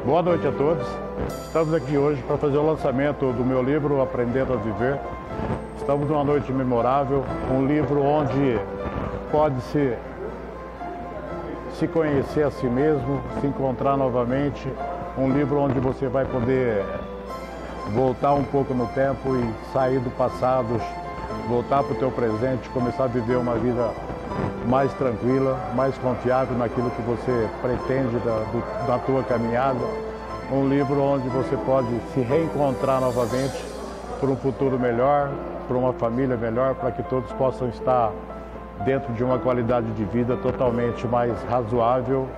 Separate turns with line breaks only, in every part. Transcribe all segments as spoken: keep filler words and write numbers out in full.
Boa noite a todos. Estamos aqui hoje para fazer o lançamento do meu livro Aprendendo a Viver. Estamos numa noite memorável, um livro onde pode-se se conhecer a si mesmo, se encontrar novamente, um livro onde você vai poder voltar um pouco no tempo e sair do passado, voltar para o teu presente, começar a viver uma vida mais tranquila, mais confiável naquilo que você pretende da, do, da tua caminhada. Um livro onde você pode se reencontrar novamente para um futuro melhor, para uma família melhor, para que todos possam estar dentro de uma qualidade de vida totalmente mais razoável.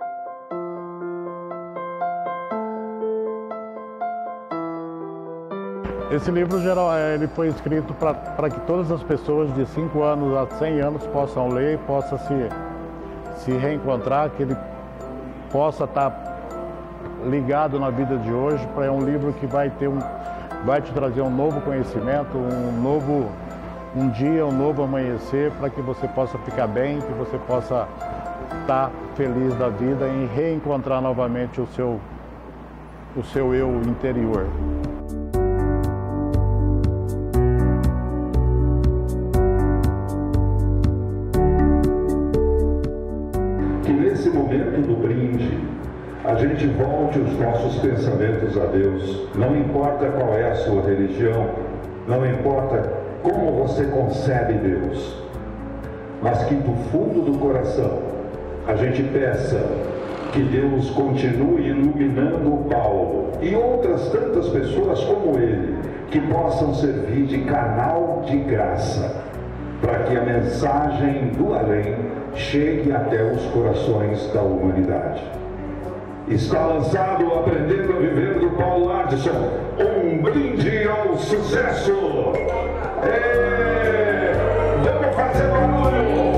Esse livro geral, ele foi escrito para que todas as pessoas de cinco anos a cem anos possam ler, possam se, se reencontrar, que ele possa estar ligado na vida de hoje. É um livro que vai, ter um, vai te trazer um novo conhecimento, um novo um dia, um novo amanhecer, para que você possa ficar bem, que você possa estar feliz da vida e reencontrar novamente o seu, o seu eu interior.
Que nesse momento do brinde, a gente volte os nossos pensamentos a Deus. Não importa qual é a sua religião, não importa como você concebe Deus, mas que do fundo do coração a gente peça que Deus continue iluminando o Paulo e outras tantas pessoas como ele, que possam servir de canal de graça, para que a mensagem do além chegue até os corações da humanidade. Está lançado Aprendendo a Viver, do Paulo Ardisson, um brinde ao sucesso! É... Vamos fazer barulho!